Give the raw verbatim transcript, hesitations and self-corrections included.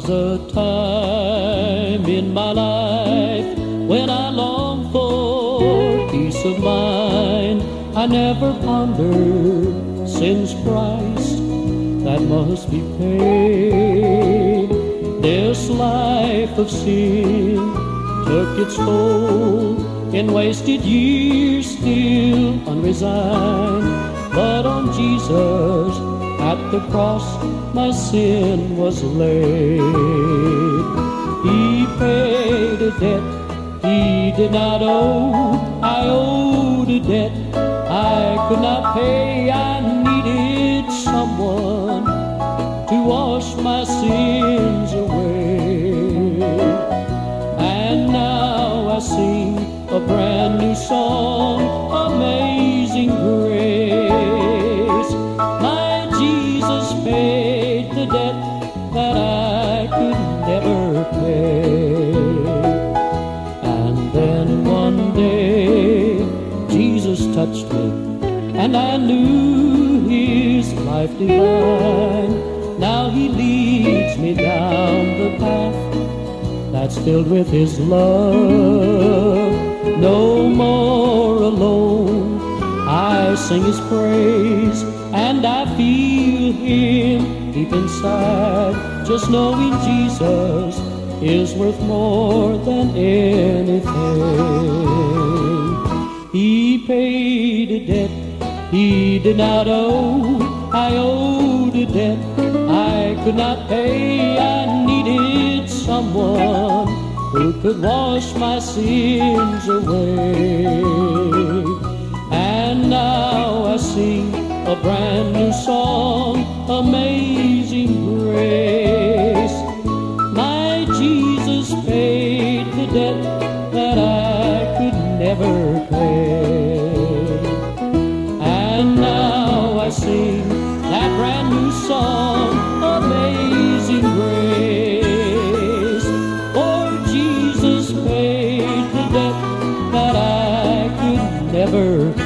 was a time in my life when I longed for peace of mind. I never pondered sin's price that must be paid. This life of sin took its toll in wasted years, still unresigned. But on Jesus at the cross my sin was laid. He paid a debt he did not owe. I owed a debt I could not pay. I needed someone to wash my sins away. And now I sing a brand new song, Amazing Grace. My Jesus paid the debt that I could never pay. And then one day Jesus touched me, and I knew His life divine. Now He leads me down the path that's filled with His love. No more alone, I sing His praise, and I feel Him deep inside. Just knowing Jesus is worth more than anything. He paid a debt He did not owe. I owed a debt I could not pay. I needed someone who could wash my sins away. And now I sing a brand new song, Amazing Grace. My Jesus paid the debt that I could never pay. And now I sing that brand new song, Amazing Grace. For Jesus paid the debt that I could never pay.